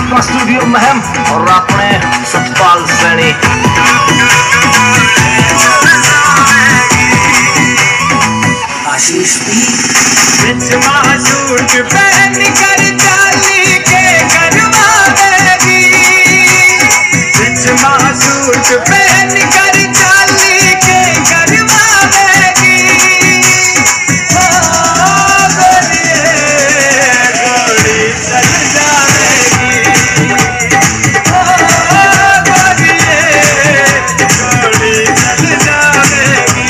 आपका स्टूडियो महम और अपने सतपाल सैनी। आशीष भी सूट पहन कर चाली के करवाएगी, सूट पहन कर चाली के करवाएगी। गोरी चल जाएगी, गोरी चल जाएगी।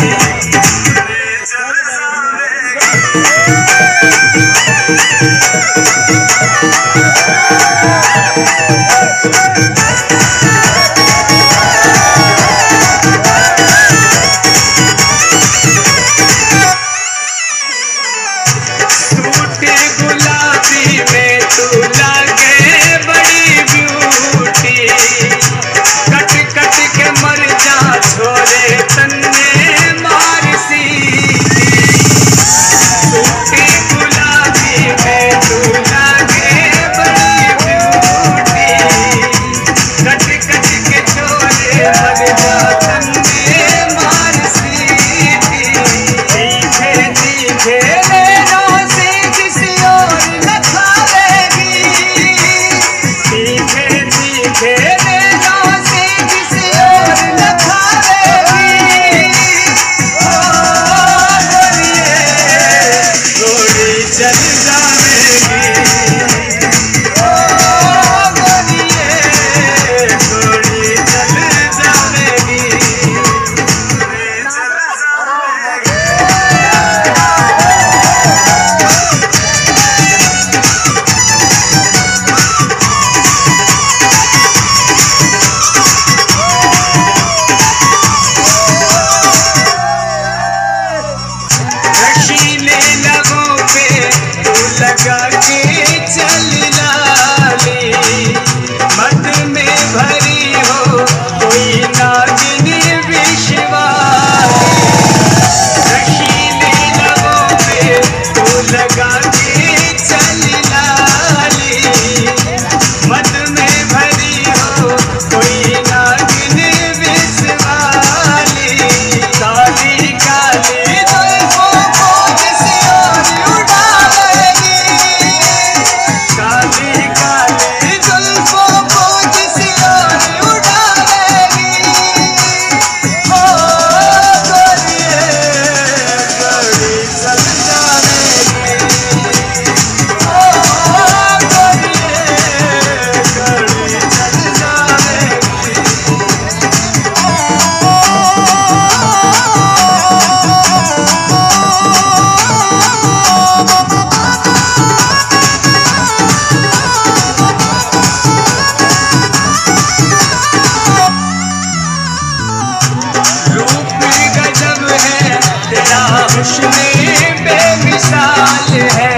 बेमिसाल है,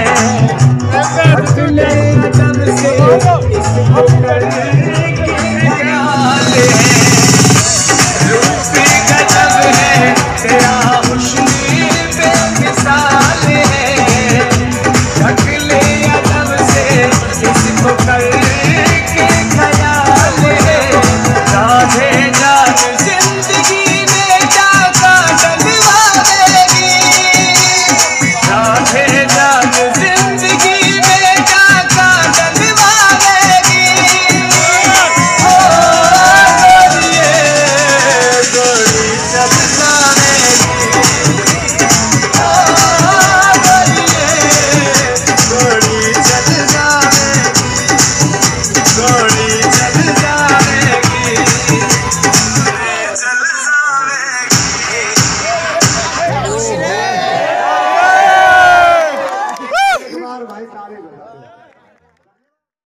तब से इसको करने की ख्याल है। रूप गजब है तेरा, हुस्न बेमिसाल है, ढक ले अदब से इसको कर